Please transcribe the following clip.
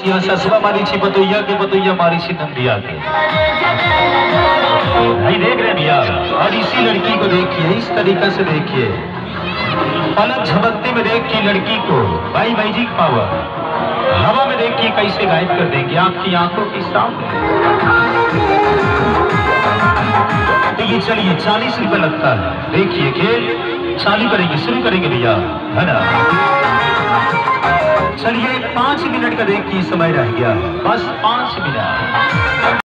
यहाँ ससुरा मारी छी बतैया के बतैया मारी छी नंदिया के। भाई देख रहे भैया, और इसी लड़की को देखिए, इस तरीके से देखिए, पलक झपकते में देखिए लड़की को भाई मैजिक पावर, हवा में देखिए कैसे गायब कर देंगे आपकी आंखों के सामने। तो ये चलिए 40 रुपए लगता है, देखिए खेल चालू करेंगे, शुरू करेंगे भैया, है ना। चलिए 5 मिनट का देखिए समय रह गया है, बस 5 मिनट।